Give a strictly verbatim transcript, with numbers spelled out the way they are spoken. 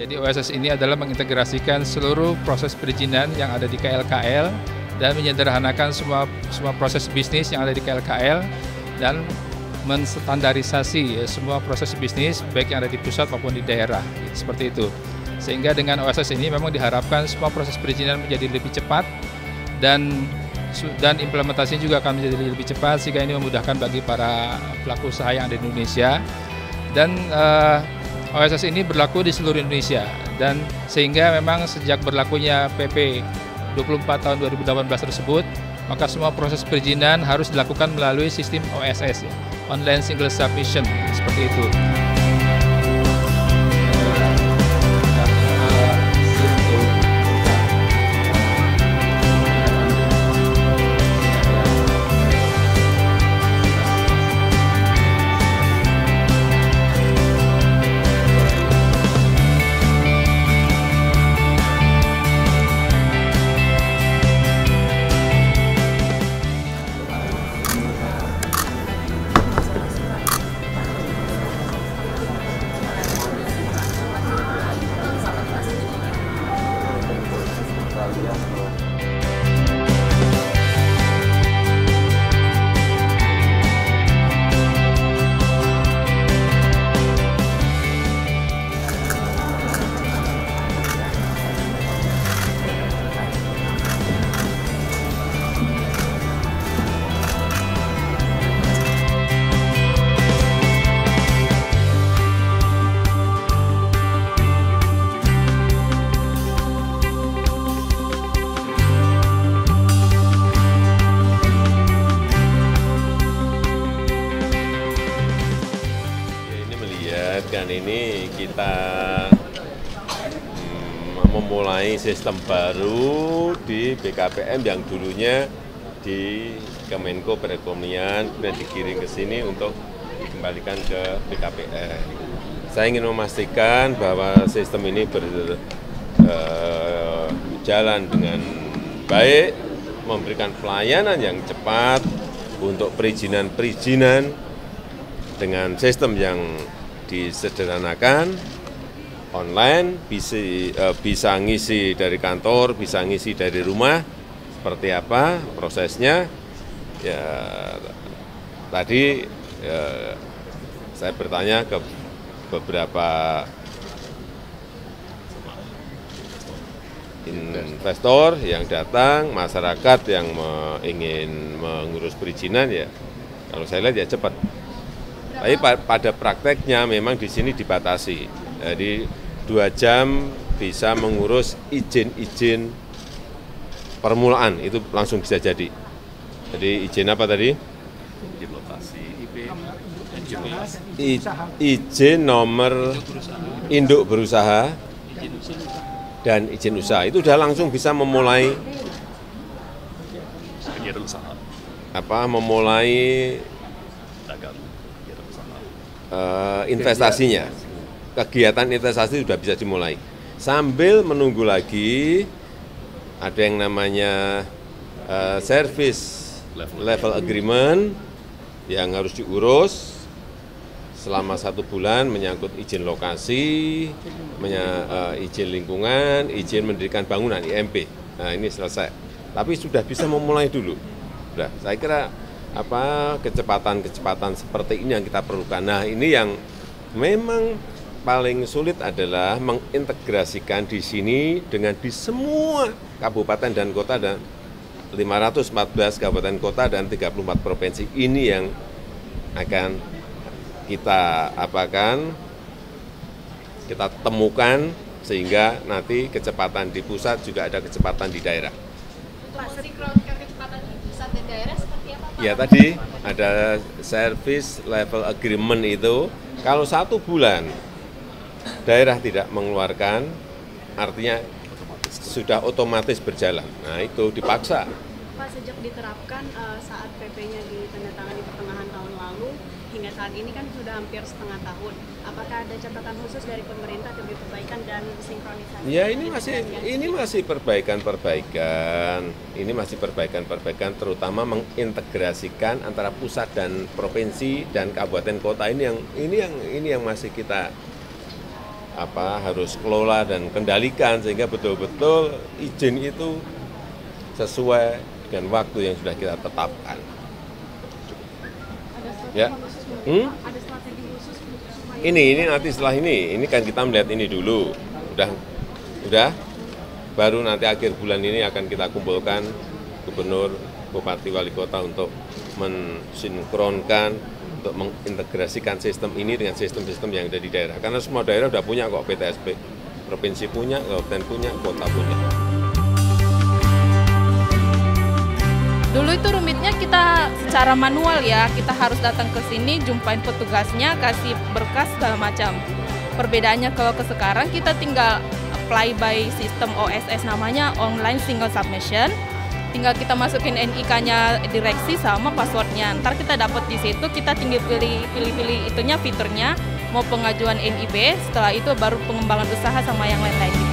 Jadi O S S ini adalah mengintegrasikan seluruh proses perizinan yang ada di K L K L dan menyederhanakan semua semua proses bisnis yang ada di K L K L dan menstandarisasi ya, semua proses bisnis baik yang ada di pusat maupun di daerah, seperti itu. Sehingga dengan O S S ini memang diharapkan semua proses perizinan menjadi lebih cepat dan dan implementasinya juga akan menjadi lebih cepat, sehingga ini memudahkan bagi para pelaku usaha yang ada di Indonesia. Dan uh, O S S ini berlaku di seluruh Indonesia, dan sehingga memang sejak berlakunya P P dua puluh empat tahun dua ribu delapan belas tersebut, maka semua proses perizinan harus dilakukan melalui sistem O S S, ya, Online Single Submission, seperti itu. Kan ini kita hmm, memulai sistem baru di B K P M yang dulunya di Kemenko Perekonomian dan dikirim ke sini untuk dikembalikan ke B K P M. Saya ingin memastikan bahwa sistem ini berjalan uh, dengan baik, memberikan pelayanan yang cepat untuk perizinan-perizinan dengan sistem yang disederhanakan, online, bisa, uh, bisa ngisi dari kantor, bisa ngisi dari rumah, seperti apa prosesnya. Ya, tadi ya, saya bertanya ke beberapa investor yang datang, masyarakat yang me, ingin mengurus perizinan, ya kalau saya lihat ya cepat. Tapi pada prakteknya memang di sini dibatasi, jadi dua jam bisa mengurus izin-izin permulaan, itu langsung bisa jadi. Jadi izin apa tadi? Izin lokasi, I, izin nomor induk berusaha dan izin usaha, itu sudah langsung bisa memulai kegiatan usaha, apa? Memulai dagang. Uh, investasinya, kegiatan investasi sudah bisa dimulai. Sambil menunggu lagi ada yang namanya uh, service level. level agreement yang harus diurus selama satu bulan, menyangkut izin lokasi, menya, uh, izin lingkungan, izin mendirikan bangunan I M P. Nah ini selesai. Tapi sudah bisa memulai dulu. Sudah, saya kira apa kecepatan-kecepatan seperti ini yang kita perlukan. Nah ini yang memang paling sulit adalah mengintegrasikan di sini dengan di semua kabupaten dan kota dan lima ratus empat belas kabupaten kota dan tiga puluh empat provinsi. Ini yang akan kita apakan, kita temukan sehingga nanti kecepatan di pusat juga ada kecepatan di daerah. Pak, sinkronkan kecepatan di pusat dan daerah seperti apa, Pak? Ya tadi ada service level agreement itu, kalau satu bulan daerah tidak mengeluarkan, artinya sudah otomatis berjalan. Nah itu dipaksa. Pak, sejak diterapkan uh, saat P P-nya ditandatangani pertengahan tahun lalu, hingga saat ini kan sudah hampir setengah tahun. Apakah ada catatan khusus dari pemerintah demi perbaikan dan sinkronisasi? Ya ini masih ini masih perbaikan-perbaikan. Ini masih perbaikan-perbaikan, terutama mengintegrasikan antara pusat dan provinsi dan kabupaten kota ini yang ini yang ini yang masih kita apa harus kelola dan kendalikan sehingga betul-betul izin itu sesuai dengan waktu yang sudah kita tetapkan. Ya. Hmm? Ada strategi khusus supaya Ini ini nanti setelah ini, ini kan kita melihat ini dulu. Udah udah baru nanti akhir bulan ini akan kita kumpulkan gubernur, bupati, wali kota untuk mensinkronkan, untuk mengintegrasikan sistem ini dengan sistem-sistem yang ada di daerah. Karena semua daerah sudah punya kok P T S P. Provinsi punya, kabupaten punya, kota punya. Dulu itu rumitnya kita secara manual ya, kita harus datang ke sini, jumpain petugasnya, kasih berkas segala macam. Perbedaannya kalau ke sekarang kita tinggal apply by sistem O S S namanya online single submission. Tinggal kita masukin N I K-nya direksi sama passwordnya. Ntar kita dapat di situ, kita tinggal pilih pilih-pilih itunya fiturnya, mau pengajuan N I B, setelah itu baru pengembangan usaha sama yang lain-lain.